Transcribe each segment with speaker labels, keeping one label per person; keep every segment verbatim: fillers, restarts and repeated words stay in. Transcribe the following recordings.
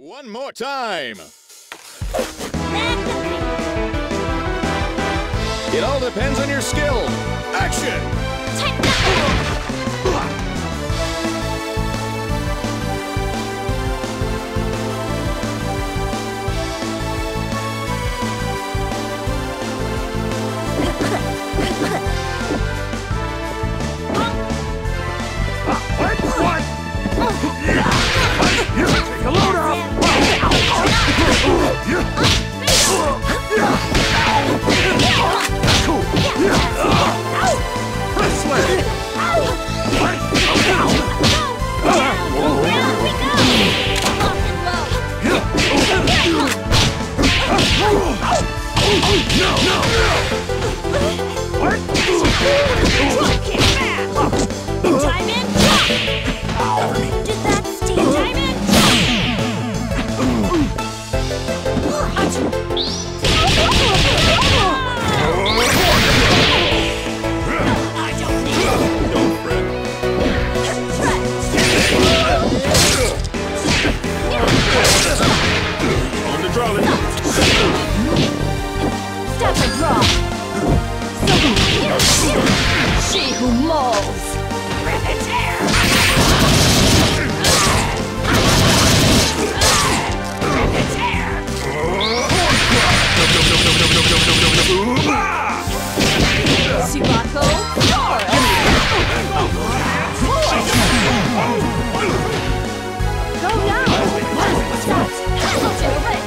Speaker 1: One more time. It all depends on your skill. Action!
Speaker 2: Take a load off! This way!
Speaker 3: Time in! Did that sting? Time in! I don't need it!
Speaker 1: Don't fret. On the trolley.
Speaker 3: Step and drop! She who mauls! Rip and tear! Rip and tear! Sibako, go now! Stop! To the ring!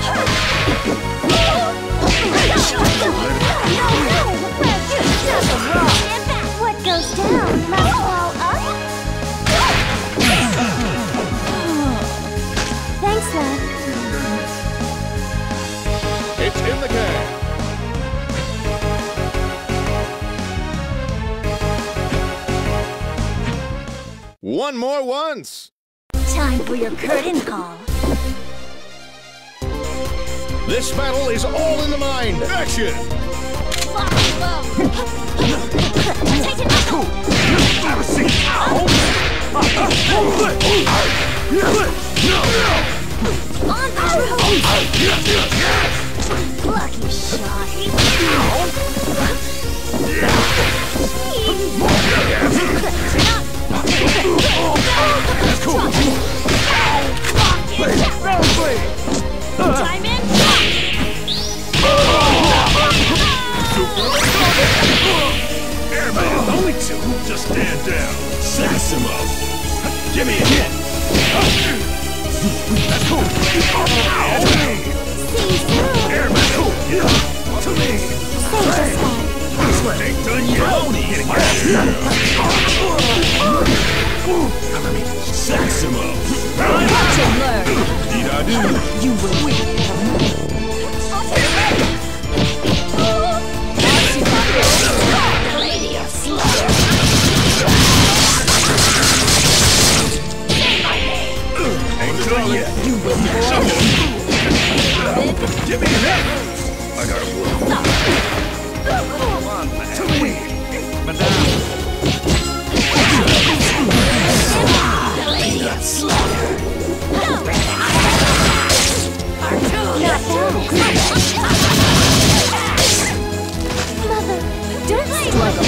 Speaker 3: What goes down must fall up? Thanks, love.
Speaker 1: It's in the can. One more once.
Speaker 3: Time for your curtain call.
Speaker 1: This battle is all in the mind. Action!
Speaker 3: Lock and load. Take it back.
Speaker 2: Have a seat!
Speaker 3: On the lucky shot. Time in.
Speaker 2: Airman, only two. Just stand down. Saximo. Give me a hit. That's cool. Airman, cool. To me. This way. Ain't done yet. Getting Cover me. Saximo.
Speaker 3: Watch and learn.
Speaker 2: Did I do?
Speaker 3: You will win. Lady of Slaughter.
Speaker 2: Ain't done yet.
Speaker 3: You will
Speaker 2: Give me a hit. I got a work.
Speaker 3: Come
Speaker 2: on, man. To me. Madame.
Speaker 3: The Lady of Slaughter. Not Mother, don't struggle.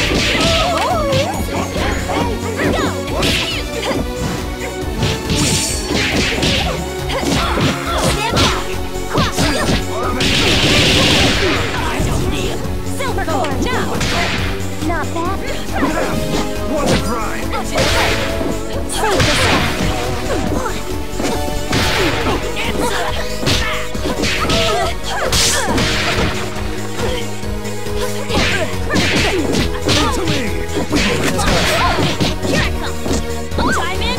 Speaker 3: I don't need silver core now. Not bad.
Speaker 2: What's a crime?
Speaker 3: Save the
Speaker 2: To me.
Speaker 3: Here I come. Time in.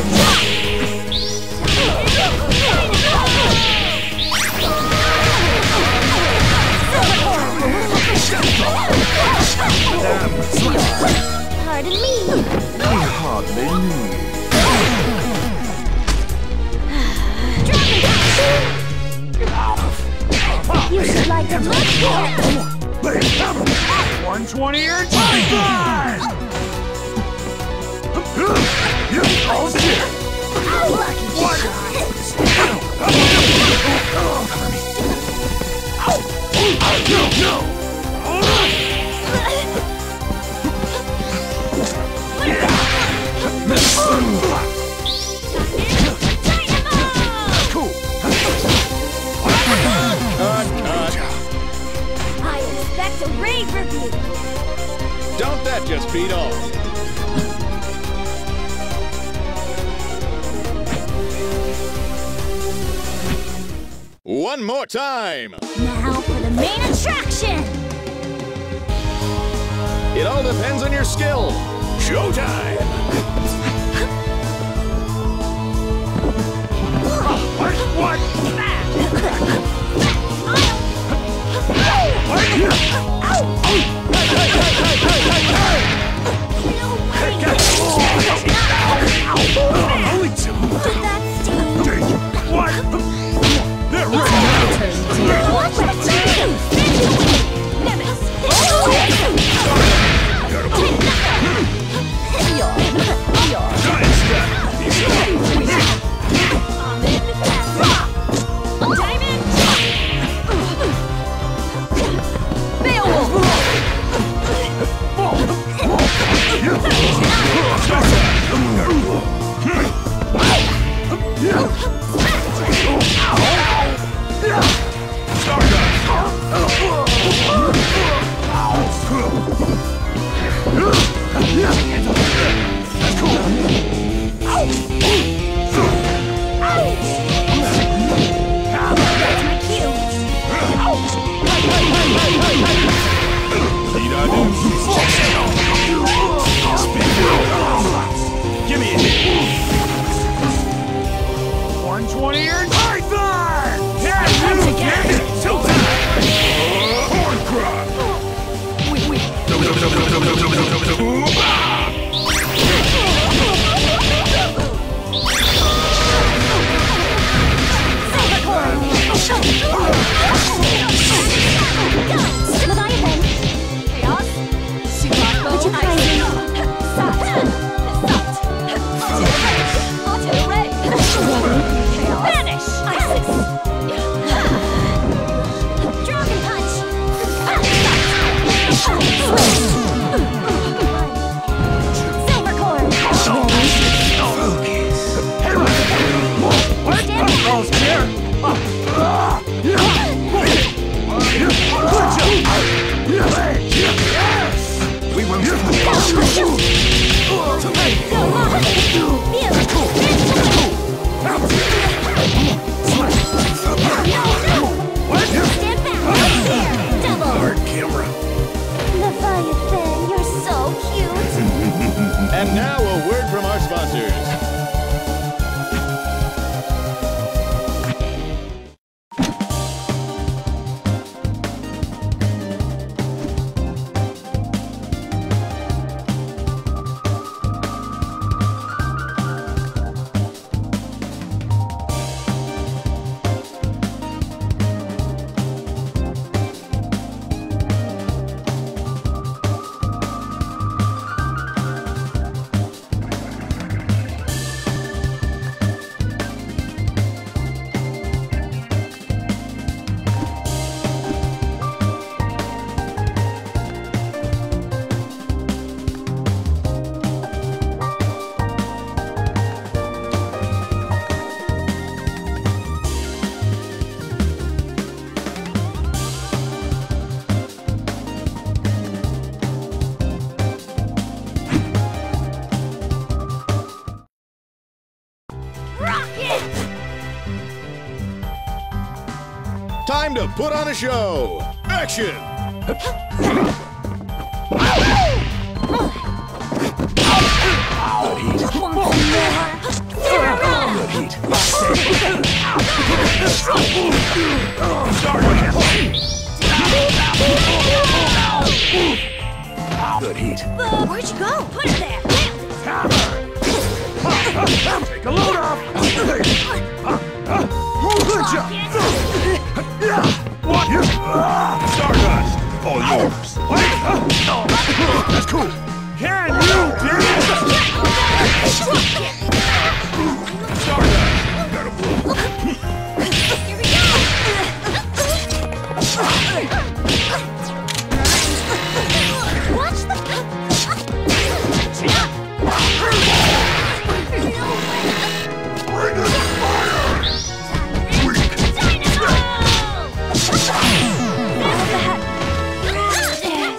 Speaker 3: Pardon me.
Speaker 2: I hardly knew
Speaker 3: you. You should like to look here.
Speaker 2: one twenty or twenty-five! Oh, shit!
Speaker 3: Lucky shot. pay-per-view.
Speaker 1: Don't that just beat all? One more time!
Speaker 3: Now for the main attraction!
Speaker 1: It all depends on your skill. Showtime!
Speaker 2: What? What? Only two.
Speaker 3: Did that sting?
Speaker 2: What? They're ready.
Speaker 3: Watch my team! Nemesis!
Speaker 2: Giant step.
Speaker 3: I'm in fast. Diamond! Beowulf!
Speaker 2: Give me a hit. one twenty or Python! Can you get it? Showtime! Horn crop!
Speaker 3: We, we. Leviathan! Chaos! Subaco! Would you kindly... Auto Ray! Chaos! Vanish! Isis! Dragon Punch! Silver Cord!
Speaker 2: What? Oh, scared! We will get
Speaker 3: Stand back! Double!
Speaker 2: hard camera.
Speaker 3: Leviathan, you're so cute!
Speaker 1: And now a word from our sponsors. Time to put on a show! Action!
Speaker 2: Good heat.
Speaker 3: Where'd you go? Put it there!
Speaker 2: Take a load off. Good job. What? Stardust. All yours. What? That's cool. Can you do it? Stardust. Gotta blow.
Speaker 3: Here we go! Watch the...
Speaker 2: Bring us fire. Weak.
Speaker 3: Dynamo!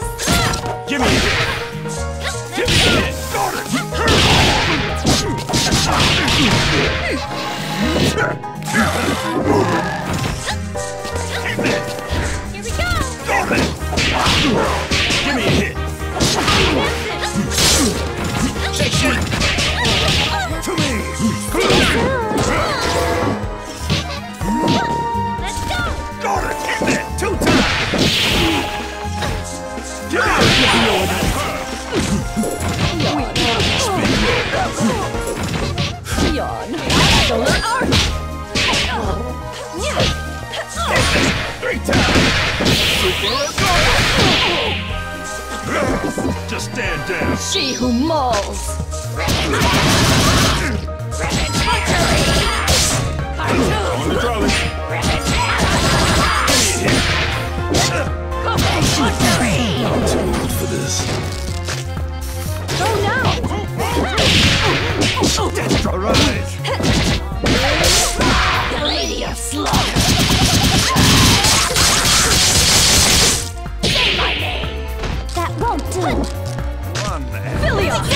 Speaker 3: She who mauls.
Speaker 2: On the trolley. I'm too old for this.
Speaker 3: Oh no!
Speaker 2: Arise!
Speaker 3: The Lady of Slaughter. Say my name. That won't do.
Speaker 2: One and
Speaker 3: Billy of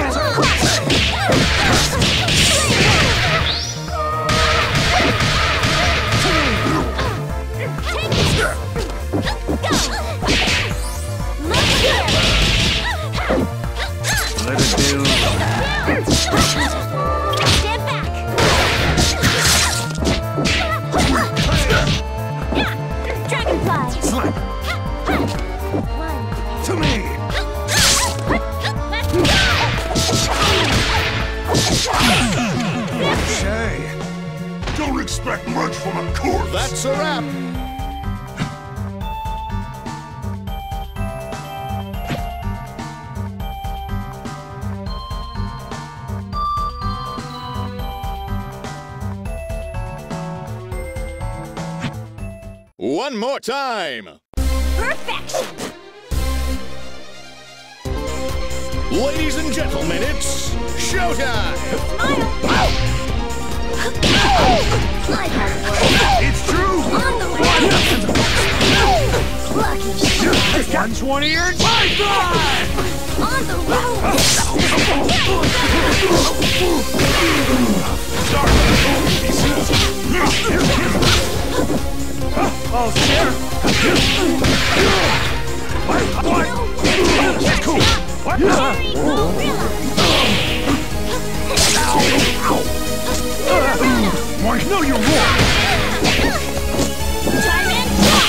Speaker 2: let it do.
Speaker 3: Stand back. Dragonfly.
Speaker 2: Slap
Speaker 3: One.
Speaker 2: to me. Say, don't expect much from a corpse.
Speaker 1: That's a wrap. One more time.
Speaker 3: Perfection.
Speaker 1: Ladies and gentlemen, it's showtime.
Speaker 2: It's true.
Speaker 3: On the way. Lucky shot.
Speaker 2: one twenty or twenty-five.
Speaker 3: On the road.
Speaker 2: Oh, share. What? What? Cool. What? Mark, no, you're wrong.
Speaker 3: Diamond.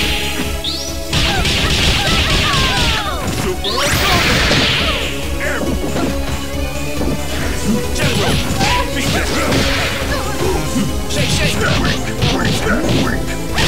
Speaker 2: General, beat that. Shake, shake. Wink, wink, wink.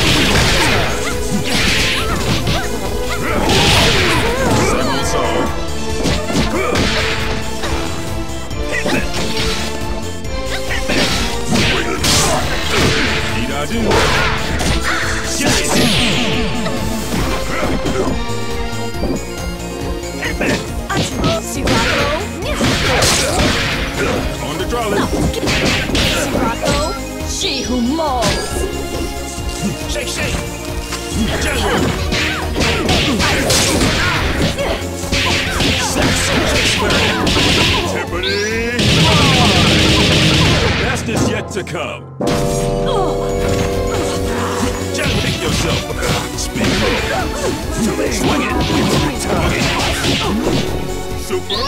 Speaker 2: On the trolley.
Speaker 3: Rocco. She who mauls.
Speaker 2: Shake, shake. General. Tiffany. Best is yet to come. General, pick yourself. Speak low. Swing it. Super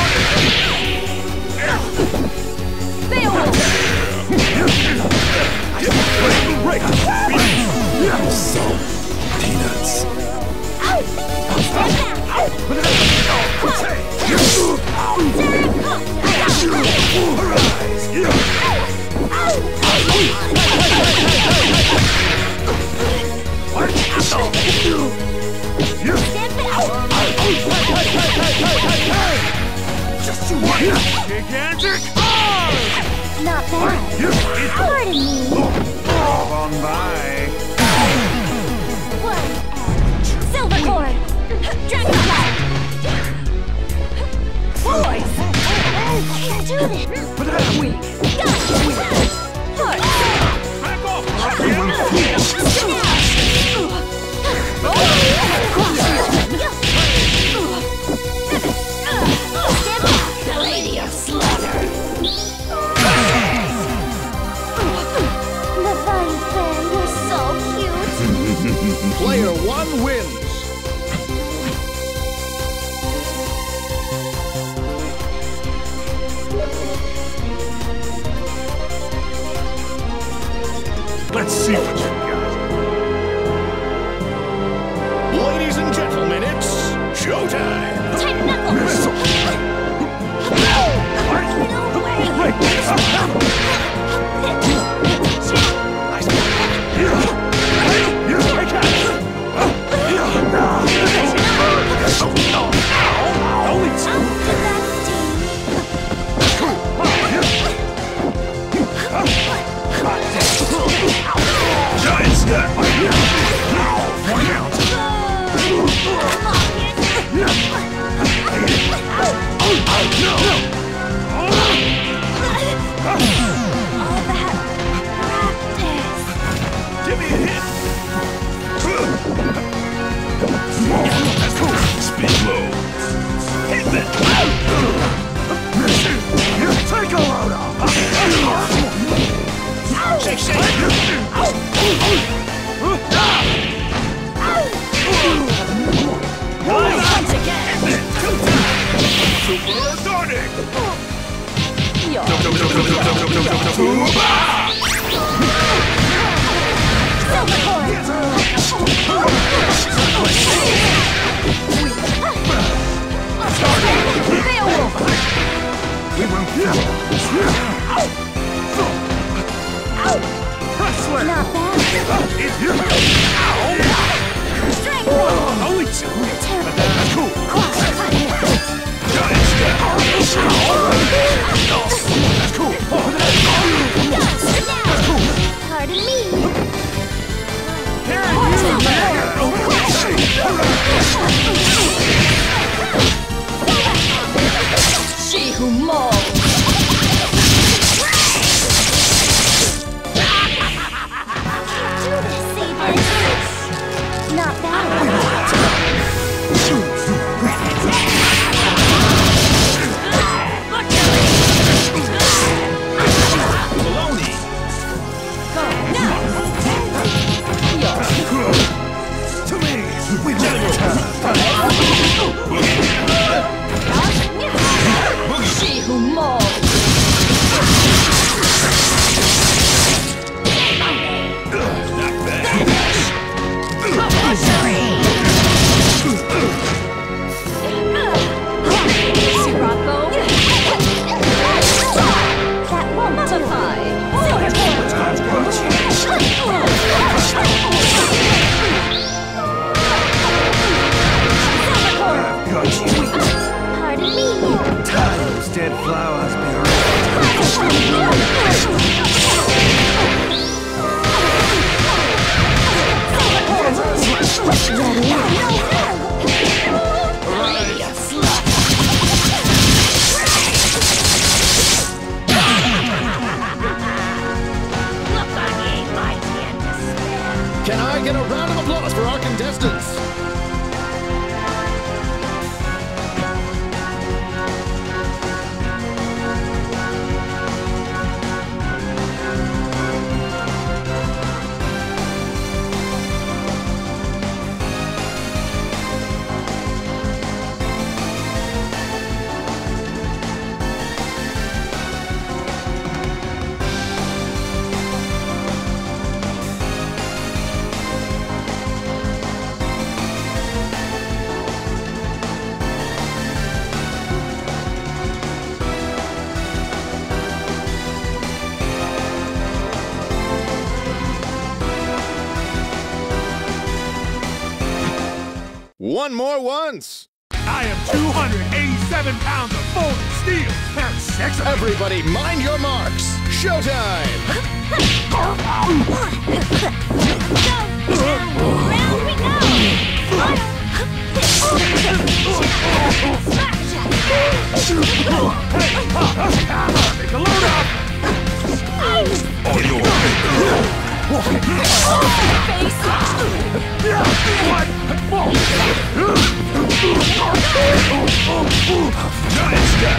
Speaker 3: Beowulf.
Speaker 2: Salt. Peanuts. Just you wait. Gigantic arm!
Speaker 3: Not bad. Pardon me.
Speaker 2: On by.
Speaker 3: One edge. Silver cord. Dragonfly. Boys. Can't do this. Weak. Got it. Heart.
Speaker 2: Back off!
Speaker 3: The Lady of Slaughter. Navani fan, you're so cute.
Speaker 1: Player one wins.
Speaker 2: Let's see what you got.
Speaker 1: Ladies and gentlemen, it's showtime.
Speaker 3: Type knuckle. No way.
Speaker 2: Only two.
Speaker 3: Not bad. Strength.
Speaker 2: Only two.
Speaker 3: Terrible.
Speaker 2: That's cool. Giant step. That's cool.
Speaker 3: Pardon me. She who molds. Not bad.
Speaker 2: Baloney.
Speaker 3: Go now.
Speaker 2: To me. We deliver.
Speaker 3: She who molds.
Speaker 2: Not bad.
Speaker 3: Sirocco. That won't multiply. Pardon me.
Speaker 2: Those dead flowers be
Speaker 1: Can I get a round of applause for our contestants? One more once.
Speaker 2: I am two hundred eighty-seven pounds of folded steel. That's sexy.
Speaker 1: Everybody, mind your marks. Showtime.
Speaker 3: Round we go.
Speaker 2: Take a load up. On your What? Giant step.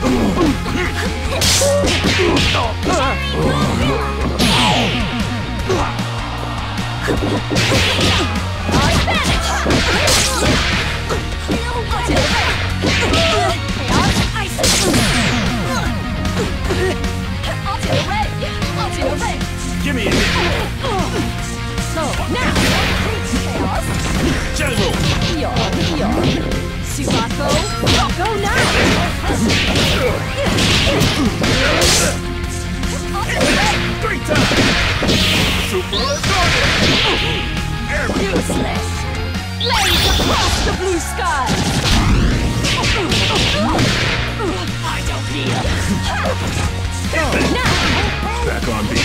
Speaker 2: Give me a hit.
Speaker 3: So now, chaos.
Speaker 2: General.
Speaker 3: Yawn, yawn. Sirocco, go now.
Speaker 2: Three times. Super target.
Speaker 3: Useless. Blaze across the blue sky. I don't feel. Go now.
Speaker 2: Back on beat.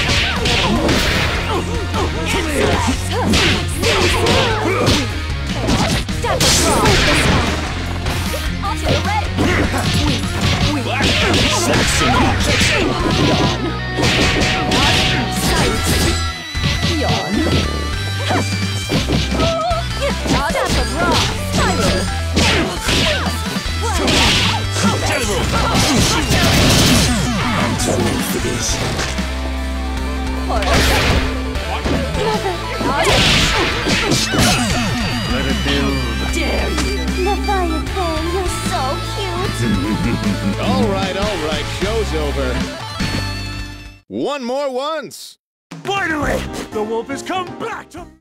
Speaker 3: Step across. Onto the red.
Speaker 2: Black Saxon.
Speaker 3: Yawn. Sight. Yawn. Step across. Spiral.
Speaker 2: General. I'm too old for this. Let it build.
Speaker 3: Dare you? Leviathan, you're so cute.
Speaker 1: All right, all right. Show's over. One more once.
Speaker 2: Finally, the wolf has come back to